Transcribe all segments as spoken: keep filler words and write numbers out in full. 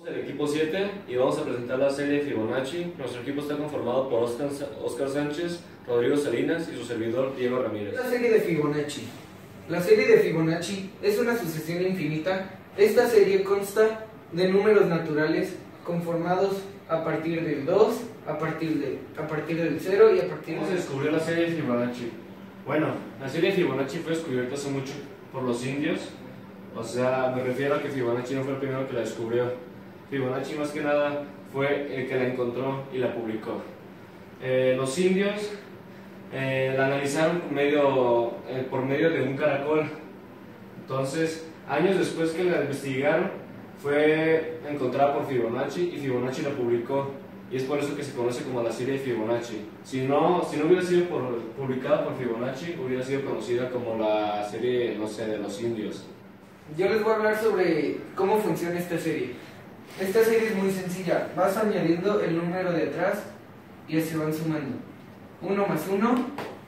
El equipo siete y vamos a presentar la serie Fibonacci. Nuestro equipo está conformado por Oscar, Oscar Sánchez, Rodrigo Salinas y su servidor Diego Ramírez. La serie de Fibonacci. La serie de Fibonacci es una sucesión infinita. Esta serie consta de números naturales conformados a partir del dos, a partir, de, a partir del cero y a partir ¿Cómo se del... descubrió la serie Fibonacci? Bueno, la serie Fibonacci fue descubierta hace mucho por los indios. O sea, me refiero a que Fibonacci no fue el primero que la descubrió. Fibonacci más que nada fue el que la encontró y la publicó. Eh, los indios eh, la analizaron por medio, eh, por medio de un caracol. Entonces, años después que la investigaron, fue encontrada por Fibonacci y Fibonacci la publicó. Y es por eso que se conoce como la serie de Fibonacci. Si no, si no hubiera sido por, publicada por Fibonacci, hubiera sido conocida como la serie, no sé, de los indios. Yo les voy a hablar sobre cómo funciona esta serie. Esta serie es muy sencilla. Vas añadiendo el número de atrás y se van sumando. uno más uno,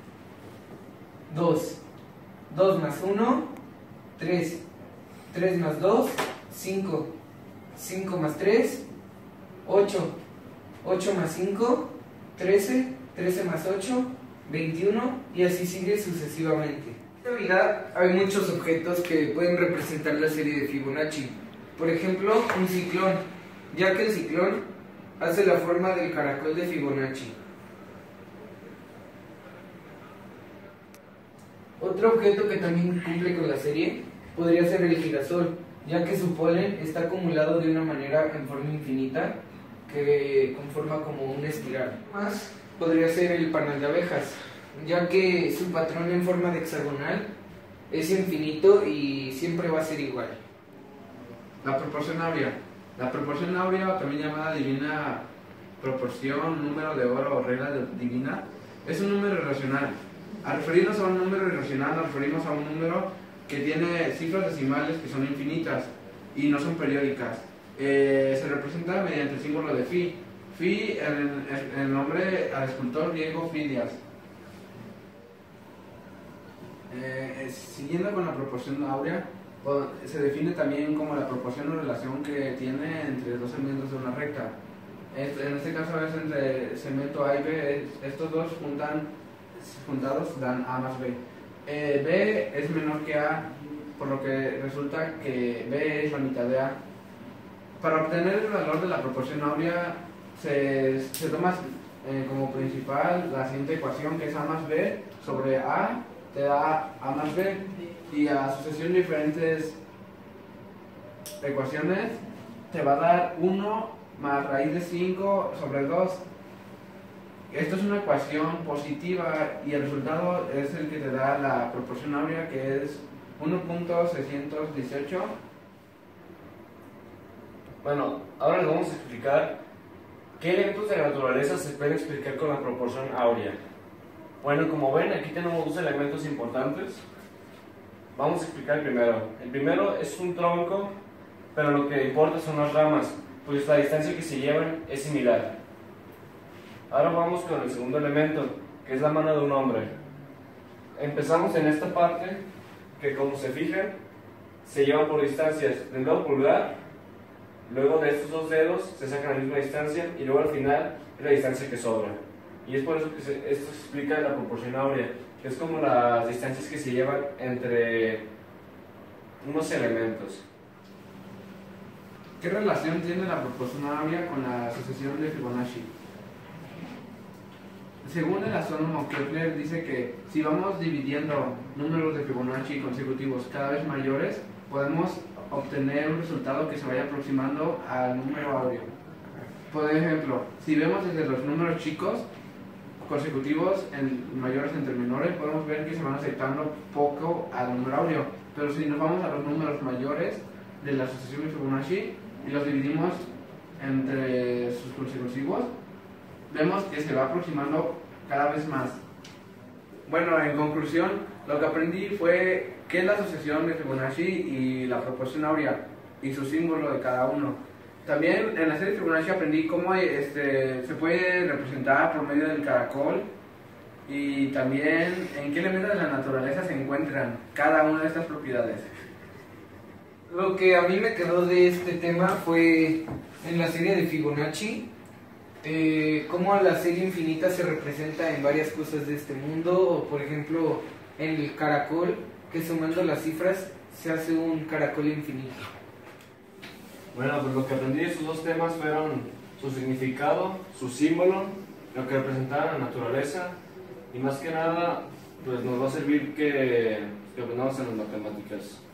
dos. dos más uno, tres. tres más dos, cinco. cinco más tres, ocho. ocho más cinco, trece. trece más ocho, veintiuno. Y así sigue sucesivamente. En esta unidad hay muchos objetos que pueden representar la serie de Fibonacci. Por ejemplo, un ciclón, ya que el ciclón hace la forma del caracol de Fibonacci. Otro objeto que también cumple con la serie podría ser el girasol, ya que su polen está acumulado de una manera en forma infinita que conforma como un espiral. Más podría ser el panal de abejas, ya que su patrón en forma de hexagonal es infinito y siempre va a ser igual. La proporción áurea. La proporción áurea, también llamada divina proporción, número de oro o regla divina, es un número irracional. Al referirnos a un número irracional, nos referimos a un número que tiene cifras decimales que son infinitas y no son periódicas. Eh, se representa mediante el símbolo de Fi. Fi, en, en el nombre al escultor griego Fidias. Eh, siguiendo con la proporción áurea, se define también como la proporción o relación que tiene entre dos segmentos de una recta. En este caso es entre segmento A y B. Estos dos juntan, juntados dan A más B. Eh, B es menor que A, por lo que resulta que B es la mitad de A. Para obtener el valor de la proporción áurea se, se toma eh, como principal la siguiente ecuación, que es A más B sobre A te da A más B, y a sucesión de diferentes ecuaciones te va a dar uno más raíz de cinco sobre dos. Esto es una ecuación positiva y el resultado es el que te da la proporción áurea, que es uno punto seiscientos dieciocho. Bueno, ahora les vamos a explicar qué elementos de la naturaleza se pueden explicar con la proporción áurea. Bueno, como ven, aquí tenemos dos elementos importantes. Vamos a explicar el primero. El primero es un tronco, pero lo que importa son las ramas, pues la distancia que se llevan es similar. Ahora vamos con el segundo elemento, que es la mano de un hombre. Empezamos en esta parte, que como se fijan, se llevan por distancias del dedo pulgar, luego de estos dos dedos se sacan la misma distancia y luego al final es la distancia que sobra. Y es por eso que se, esto se explica la proporción áurea, que es como las distancias que se llevan entre unos elementos. ¿Qué relación tiene la proporción áurea con la sucesión de Fibonacci? Según el astrónomo Kepler, dice que si vamos dividiendo números de Fibonacci consecutivos cada vez mayores, podemos obtener un resultado que se vaya aproximando al número áureo. Por ejemplo, si vemos desde los números chicos consecutivos en mayores entre menores, podemos ver que se van acercando poco al número áureo. Pero si nos vamos a los números mayores de la sucesión de Fibonacci y los dividimos entre sus consecutivos, vemos que se va aproximando cada vez más. Bueno, en conclusión, lo que aprendí fue qué es la sucesión de Fibonacci y la proporción áurea y su símbolo de cada uno. También en la serie de Fibonacci aprendí cómo este, se puede representar por medio del caracol y también en qué elementos de la naturaleza se encuentran cada una de estas propiedades. Lo que a mí me quedó de este tema fue en la serie de Fibonacci, eh, cómo la serie infinita se representa en varias cosas de este mundo, o por ejemplo en el caracol, que sumando las cifras se hace un caracol infinito. Bueno, pues lo que aprendí de estos dos temas fueron su significado, su símbolo, lo que representaba la naturaleza, y más que nada, pues nos va a servir que, que aprendamos en las matemáticas.